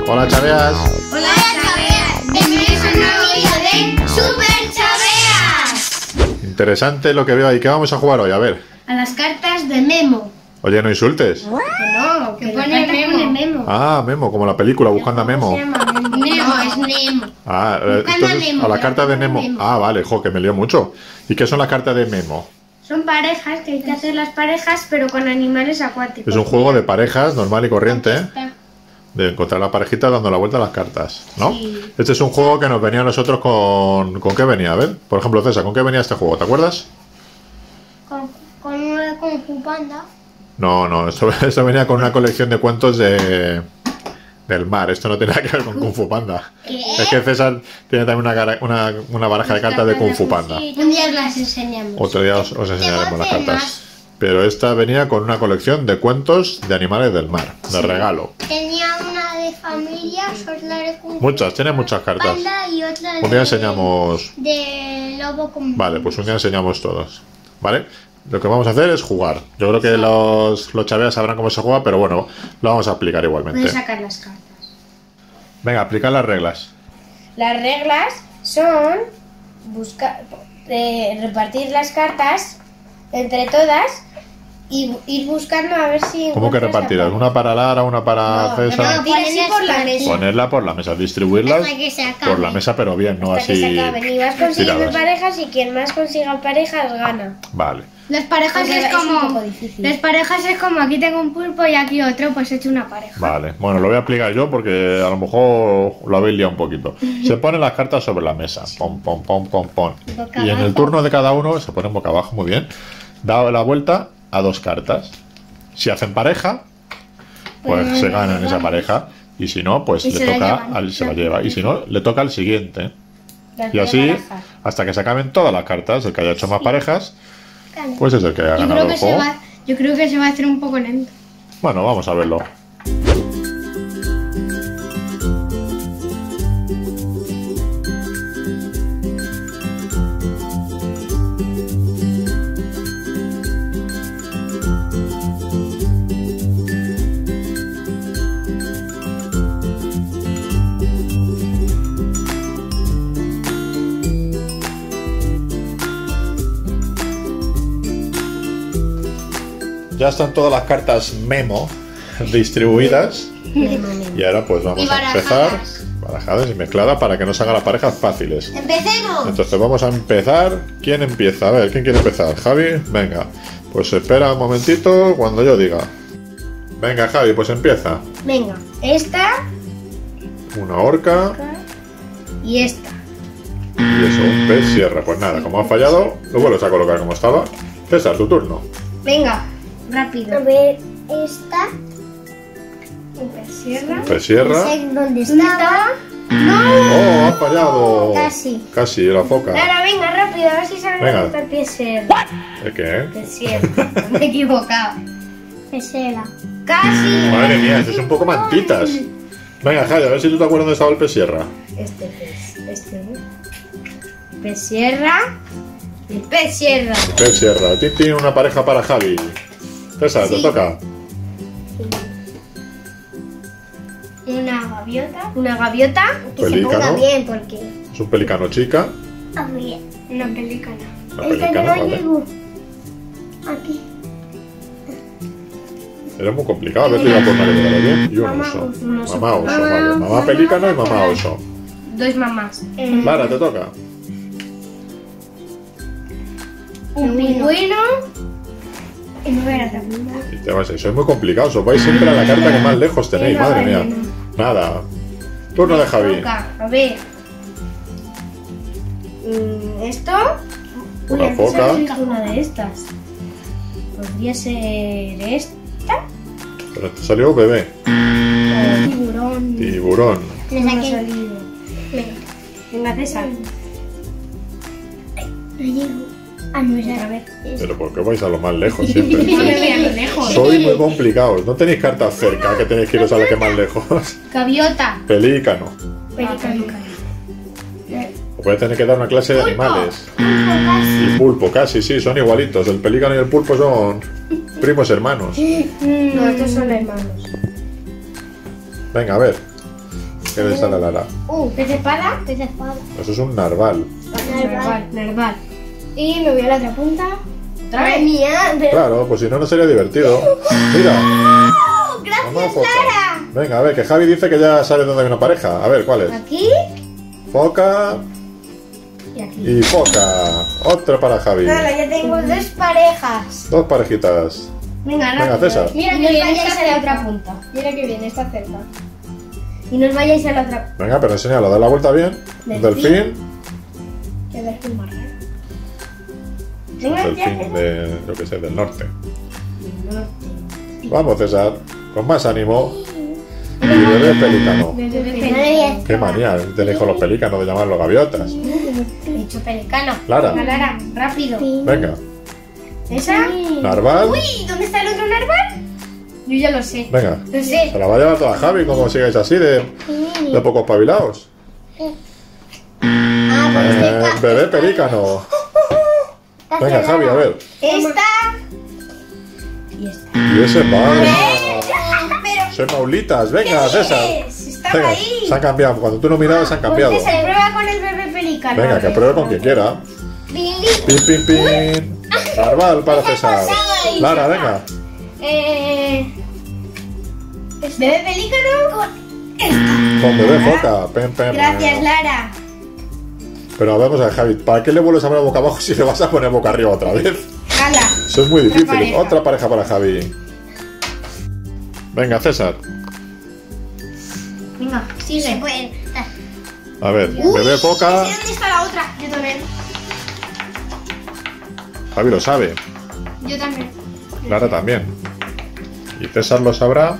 Hola, Chaveas. Hola, Chaveas. Bienvenidos a un nuevo vídeo de Super Chaveas. Interesante lo que veo ahí. ¿Qué vamos a jugar hoy? A ver. A las cartas de Memo. Oye, no insultes. Que pone Memo. Ah, Memo, como la película, buscando a Memo. Nemo, es Nemo. Ah, Buscando a entonces Nemo, a la pero carta de buscando Nemo. a Nemo. Ah, vale, jo, que me lío mucho. ¿Y qué son las cartas de Memo? Son parejas, que hay que hacer las parejas, pero con animales acuáticos. Es un juego de parejas normal y corriente, ¿eh? Está. De encontrar la parejita dando la vuelta a las cartas, ¿no? Sí. Este es un juego que nos venía a nosotros con... ¿Con qué venía? A ver, por ejemplo, César, ¿con qué venía este juego? ¿Te acuerdas? Con una de Kung Fu Panda. No, esto venía con una colección de cuentos del mar. Esto no tiene nada que ver con Kung Fu Panda. ¿Qué? Es que César tiene también una baraja de cartas de Kung Fu Panda. Un día las enseñamos. Otro día os enseñaremos las Tengo cartas. temas. Pero esta venía con una colección de cuentos de animales del mar, de regalo. Tenía una de familias, otra de Kung Fu Muchas, tiene muchas cartas. Panda y otra Un día enseñamos... de lobo con... Vale, pues un día enseñamos todos. ¿Vale? Lo que vamos a hacer es jugar. Yo creo que los chaveas sabrán cómo se juega, pero bueno, lo vamos a explicar igualmente. Puedes sacar las cartas. Venga, aplicar las reglas. Las reglas son repartir las cartas entre todas y ir buscando a ver si... ¿Cómo que encuentras la repartirlas? carta. ¿Una para Lara, una para César? Repartir así por la mesa. Ponerla por la mesa, distribuirlas Hasta que se acabe. por la mesa, pero bien, no Hasta que así se acaben. Y vas consiguiendo tiradas. parejas y quien más consiga parejas gana. Vale. Las parejas Aunque es es un como... poco difícil. Las parejas es como aquí tengo un pulpo y aquí otro, pues he hecho una pareja. Vale, bueno, lo voy a explicar yo porque a lo mejor lo habéis liado un poquito. Se ponen las cartas sobre la mesa, pom, pom, pom, pom, pom. Boca Y en el abajo. turno de cada uno se ponen boca abajo, muy bien. Da la vuelta a dos cartas. Si hacen pareja, pues se ganan esa pareja. Y si no, pues Y le se la toca llevan. al se la lleva. Y si no, le toca al siguiente. Las Y de así, barajas. hasta que se acaben todas las cartas, el que haya hecho más parejas, pues es el que ha Yo ganado creo, el que se juego. va, yo creo que se va a hacer un poco lento. Bueno, vamos a verlo. Ya están todas las cartas Memo distribuidas. Y ahora pues vamos Y a empezar. barajadas. Barajadas y mezcladas para que nos hagan las parejas fáciles. ¡Empecemos! Entonces vamos a empezar. ¿Quién empieza? A ver, ¿quién quiere empezar? ¿Javi? Venga. Pues espera un momentito cuando yo diga. Venga, Javi, pues empieza. Venga, esta Una horca y esta. y eso, un pez sierra. Pues nada, como ha fallado, lo vuelves a colocar como estaba. César, tu turno. Venga, rápido. A ver, esta... Cierra. Pez sierra. ¿Dónde estaba? ¡Oh, ha fallado! Casi. Casi, la foca. Lara, venga, rápido, a ver si sabes Venga. dónde está el pie cierra. ¿El qué? Pie cierra. Me he equivocado. Pesela. Casi. Madre mía, estos son un poco mantitas. Venga, Javi, a ver si tú te acuerdas dónde estaba el pez sierra. Este pez, este, ¿no? Pez sierra. Y pez sierra. Pez sierra. Tim tiene una pareja para Javi. César, te toca. Una gaviota. Una gaviota. Que se Pelícano. ponga bien, porque... Es un pelicano chica. Una pelícana. Una pelicana, vale. Aquí. Era muy complicado, a ver si iba por una letra bien. Y un Mamá oso. oso. Mamá oso, vale. Mamá pelícano y mamá oso. Dos mamás. Lara, te toca. Un pingüino. Y no era tan Y te vas a ir. Sois muy complicados. Os vais siempre a la carta que más lejos tenéis, madre mía. Nada. Turno de Javi. A ver. Esto. Una antes foca. había visto una de estas. Podría ser esta. Pero te salió bebé. Tiburón. Tiburón. Le No me ha saqué. salido. Venga, César. No llego. Ah, no, Otra esa. vez. Pero ¿por qué vais a lo más lejos siempre? A lo lejos. Sois muy complicados. No tenéis cartas cerca que tenéis que iros a la que más lejos. Gaviota. Pelícano. Pelícano. Os voy a tener que dar una clase de animales. Y pulpo, casi, sí, son igualitos. El pelícano y el pulpo son primos hermanos. No, estos son hermanos. Venga, a ver. ¿Qué le sale a Lara? Pez espada. Pez de espada. Eso es un narval. Narval. Y me voy a la otra punta. Otra vez. Mía, pero... Claro, pues si no, no sería divertido. Mira. ¡Oh, Vamos a gracias, foca. Lara! Venga, a ver, que Javi dice que ya sabe dónde hay una pareja. A ver, ¿cuál es? Aquí Foca y aquí. y foca. Otra para Javi. Ahora ya tengo dos parejas. Dos parejitas. Venga, Venga, rápido. César. Mira que viene esta de la otra punta. Mira que viene, está cerca. Y no os vayáis a la otra. Venga, pero enséñalo, da la vuelta bien. Un delfín. Que delfín más raro. Un Venga, delfín de, yo que sé, del norte. Vamos, César. Con más ánimo. Y bebé pelícano. Qué manía tenéis con los pelícanos de llamarlos gaviotas. He hecho pelicano. Lara. Venga, Lara, rápido. Venga. ¿Esa? Narval. Uy, ¿dónde está el otro narval? Yo ya lo sé. Venga. Lo sé. Se la va a llevar toda Javi como sigáis así de poco espabilados. Bebé pelícano. Venga, Javi, a ver. Esta. Y esta. Y ese padre. Pero. Son maulitas. Venga, César. Estaba Venga, ahí. se han cambiado. Cuando tú no mirabas, se han cambiado. Pues César, prueba con el bebé pelicano. Venga, que pruebe con quien quiera. Pin, pin, pin. Narval para César. Lara, venga. Bebé pelícano. Con bebé foca. Pen, pen. Gracias, Lara. Pero vamos a ver, Javi, ¿para qué le vuelves a poner boca abajo si le vas a poner boca arriba otra vez? Hala. Eso es muy difícil. pareja. Otra pareja para Javi. Venga, César. Venga, Sí, se sigue. puede. A ver, bebé foca. ¿Dónde está la otra? Yo también. Javi lo sabe. Yo también. Lara también. Y César lo sabrá.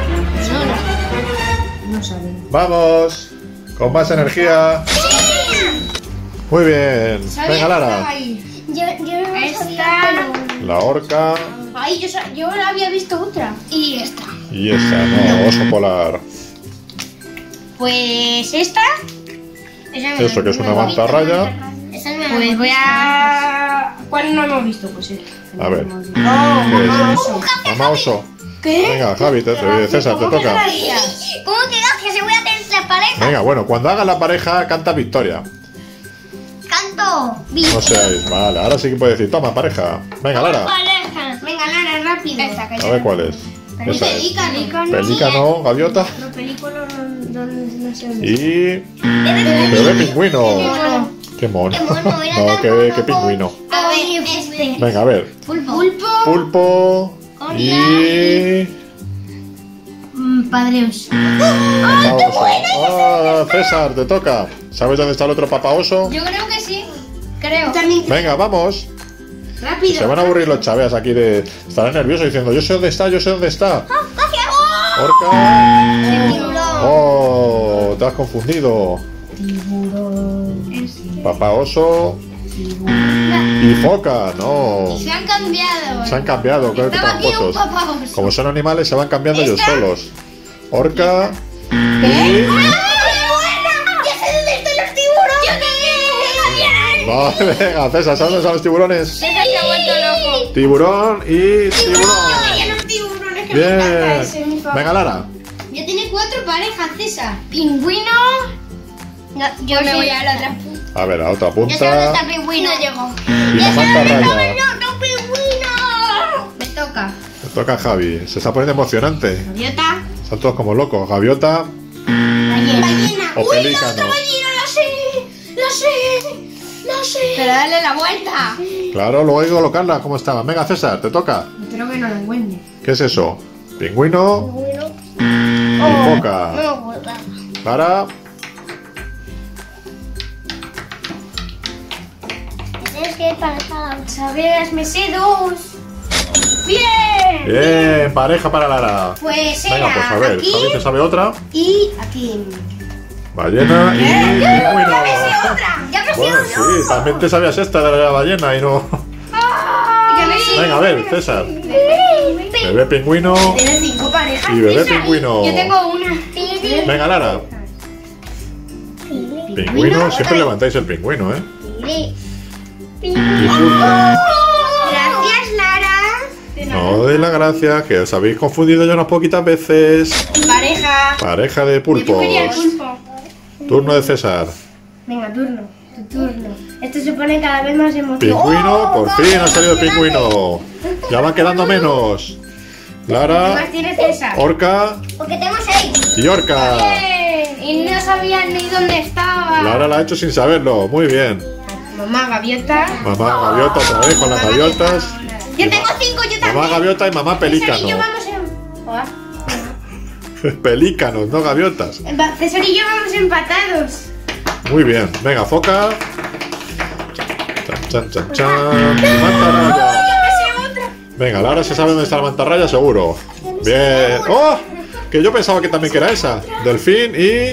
No sabe. ¡Vamos! Con más energía. Muy bien. Venga, Lara. Yo no Esta. sabía, La orca. Ay, yo había visto otra. Y esta. Y esta, no, oso polar. Pues esta. Eso que es una mantarraya. Esa no me Pues voy a. ¿Cuál no hemos visto? Pues esta. A ver. No, ¿Qué mamá es? oso. Mamá oso. ¿Qué? Venga, Javi, César, te ¿Cómo que toca. gracias? ¿Cómo que gracias? Se voy a tener la pareja. Venga, bueno, cuando haga la pareja, canta victoria. Canto. No seáis. Vale, ahora sí que puede decir, toma, pareja. Venga, Lara. Pareja. Venga, Lara, rápido. A ver cuál es. Esa es. Pelícano. Pelícano, gaviota Los películas no sé dónde. y bebé pingüino. Mono. Qué mono. Qué mono, era No, tan qué mono. pingüino. A ver, este. Venga, a ver. Pulpo. Pulpo y... Padre oso. Papá oso. Ah, César, te toca. ¿Sabes dónde está el otro papá oso? Yo creo que sí. Creo. También. Venga, vamos. Rápido. Se van a aburrir los chaveas aquí de... Estarán nerviosos diciendo, yo sé dónde está, yo sé dónde está. Orca. Oh, te has confundido. Papá oso y foca, no. Se han cambiado. Se han cambiado, creo que Estaba aquí un tramposos. papá oso. Como son animales, se van cambiando ellos ¿Esta? solos. Orca y... ¡Ay, buena! ¡Ya sé dónde están los tiburones! ¡Yo también! Vale, venga, César, ¿sabes dónde están los tiburones? César se ha vuelto loco. Tiburón y tiburón. Ay, los tiburones que me encanta Bien. ese, mi favorito. Venga, Lara. Ya tiene 4 parejas, César. Pingüino. No, yo Me sé. voy a la otra. A ver, a otra Yo sé dónde punta. está el pingüino. No llegó. Y la mantarraya. ¡No, pingüino! Me toca. Te toca a Javi. Se está poniendo emocionante. Gaviota. Están todos como locos. Gaviota Ballena. o pelícano. Lo sé. Pero dale la vuelta. Claro, luego hay que colocarla. ¿Cómo estaba? Venga, César, te toca. Espero que no la encuentre. ¿Qué es eso? Pingüino y foca. No me gusta. Lara. Tienes que ir para esta lado. Sabes, me sé 2. Bien. Bien, pareja para Lara. Pues era Venga, pues a ver. aquí Javi te sabe otra. y aquí. Ballena y pingüino. Ya me sé otra. Ya me sé Bueno, otra. sí, también te sabías esta de la ballena y no. Ya me sé. Venga, a ver, César. Bebé pingüino Tiene 5 parejas. y bebé César. pingüino. Yo tengo una. Venga, Lara. Pingüino, siempre levantáis el pingüino, ¿eh? Y pulpo. Gracias, Lara. De No de la gracia, que os habéis confundido ya unas poquitas veces. Pareja. Pareja de Yo pulpos. quería el pulpo. Turno de César. Venga, turno. Tu turno. Esto se pone cada vez más emocionante. Pingüino, por fin ha salido el pingüino. Ya van quedando menos. ¿Qué Lara, más tienes, César? Orca Porque tengo 6. y Orca. Bien. Y no sabían ni dónde estaba. Lara la ha hecho sin saberlo. Muy bien. Mamá gaviota. Mamá gaviota otra vez con las gaviotas. Yo tengo 5, yo también. Mamá gaviota y mamá César y yo pelícano. vamos en... Pelícanos, no gaviotas. César y yo vamos empatados. Muy bien. Venga, foca. Chan, chan, chan, chan. Mantarraya. Venga, Lara se sabe dónde está la mantarraya, seguro. Bien. ¡Oh! Que yo pensaba que también que era esa. Delfín y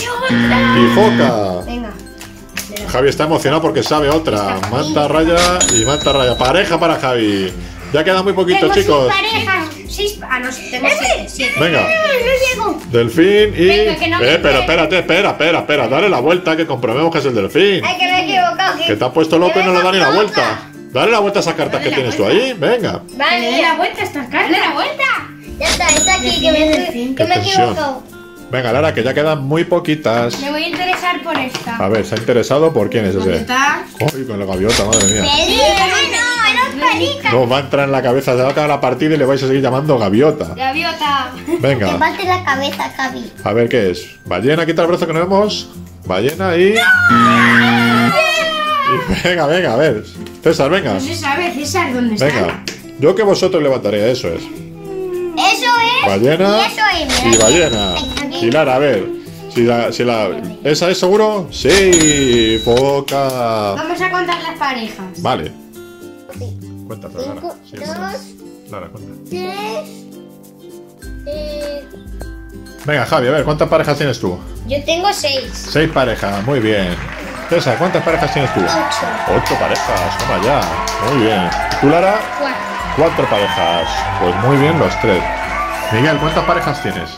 foca. Venga. Javi está emocionado porque sabe otra. Mantarraya y mantarraya. Pareja para Javi. Ya queda muy poquito, chicos. Parejas. 6. Ah, no, tengo 7. Venga. No llego. Delfín y... Venga, que no me pero espérate, espera. Dale la vuelta que comprobemos que es el delfín. Ay, que me he equivocado. Que te has puesto loco y no le da ni la vuelta. Dale la vuelta a esas cartas que tienes tú ahí. Venga. Vale, le doy la vuelta a estas cartas. ¡Dale la vuelta! Ya está aquí, que me he Qué tensión. equivocado. Venga, Lara, que ya quedan muy poquitas. Me voy a interesar por esta. A ver, ¿se ha interesado por quién es ese? Está. Uy, con la gaviota, madre mía. No, era un pelícano. No, va a entrar en la cabeza, se va a acabar la partida y le vais a seguir llamando gaviota. Gaviota. Te Venga, parte la cabeza, Javi. a ver qué es. Ballena, quita el brazo que no vemos. Ballena y... Venga, a ver. César, venga. No se sabe, César, dónde está. Venga. Yo que vosotros levantaré, eso es. Eso es. Ballena Y eso es. y mira. ballena. Aquí. Y Lara, a ver. ¿Esa es seguro? Sí, foca. Vamos a contar las parejas. Vale. Cuéntate, Lara. 5, Sí, 2, Lara, cuenta. 3. Venga, Javi, a ver, ¿cuántas parejas tienes tú? Yo tengo 6. 6 parejas, muy bien. César, ¿cuántas parejas tienes tú? 8. 8 parejas, toma ya. Muy bien. ¿Tú, Lara? 4 parejas. Pues muy bien los 3. Miguel, ¿cuántas parejas tienes?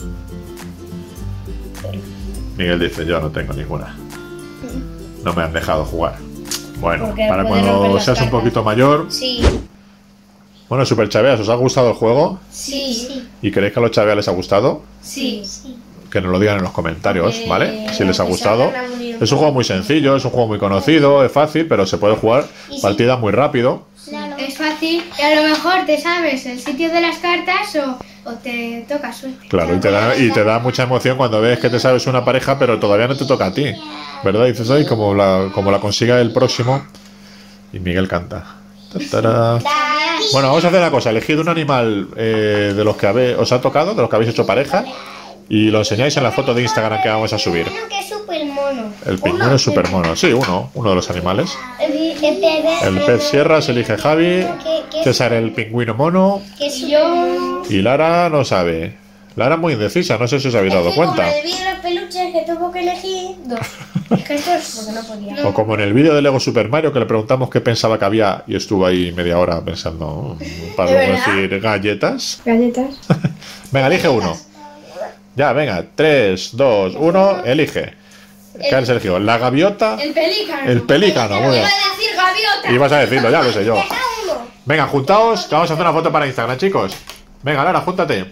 Miguel dice, yo no tengo ninguna. No me han dejado jugar. Bueno, Porque para puede romper cuando las seas un cartas. poquito mayor. Sí. Bueno, Super Chaveas, ¿os ha gustado el juego? Sí. ¿Y queréis que a los Chaveas les ha gustado? Sí. Que nos lo digan en los comentarios, ¿vale? Si les ha que gustado. salgan a morir. Es un juego muy sencillo, es un juego muy conocido, es fácil, pero se puede jugar Y sí. partidas muy rápido. Claro. Es fácil y a lo mejor te sabes el sitio de las cartas o te toca suerte. Claro, y te da mucha emoción cuando ves que te sabes una pareja, pero todavía no te toca a ti. ¿Verdad? Y dices, ay, como la consiga el próximo. Y Miguel canta. Ta-ta-ra. Bueno, vamos a hacer una cosa. Elegid un animal de los que os ha tocado, de los que habéis hecho pareja, y lo enseñáis en la foto de Instagram que vamos a subir. Uno que es súper mono. El pingüino es súper mono. Sí, uno de los animales. El pez sierra se elige Javi, César el pingüino mono Que yo. y Lara no sabe. Lara es muy indecisa, no sé si os habéis dado cuenta. Como en el vídeo de los peluches que tuvo que elegir 2. Es que esto es porque no podía. O como en el vídeo de Lego Super Mario que le preguntamos qué pensaba que había y estuvo ahí media hora pensando para ¿De luego verdad? decir galletas. Galletas. Venga, elige uno. Ya, venga, 3, 2, 1, elige. ¿Qué has elegido? La gaviota. El pelícano. El pelícano, muy bien. Iba a decir gaviota. Y vas a decirlo, ya lo sé yo. Venga, juntaos, que vamos a hacer una foto para Instagram, chicos. Venga, Lara, júntate.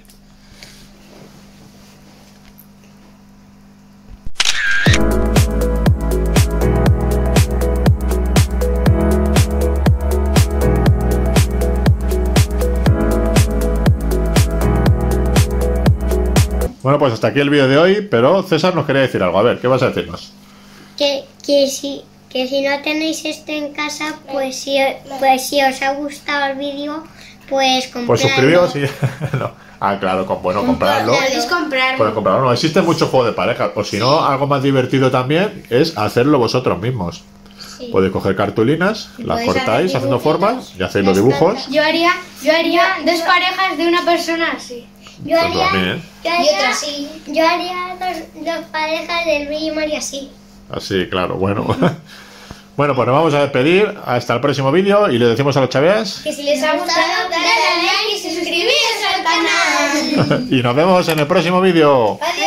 Bueno, pues hasta aquí el vídeo de hoy, pero César nos quería decir algo. A ver, ¿qué vas a decirnos? Que si no tenéis esto en casa, pues si os ha gustado el vídeo, pues comprarlo. Pues suscribíos y... no. Ah, claro, comprarlo. Podéis comprarlo. Pueden comprarlo. No, existe mucho juego de pareja. O si no, algo más divertido también es hacerlo vosotros mismos. Sí. Podéis coger cartulinas, las podéis cortáis hacer haciendo dibujitos, formas y hacéis los las dibujos. cartas. Yo haría 2 parejas de una persona así. Yo Pues haría, también, ¿eh? yo Y haría, otra así. yo haría dos parejas del Luigi y Mario así. Así, claro, bueno. Bueno, pues nos vamos a despedir. Hasta el próximo vídeo y le decimos a los chaveas. Que si les ha gustado, dale a like y suscribiros al canal. Y nos vemos en el próximo vídeo. Adiós.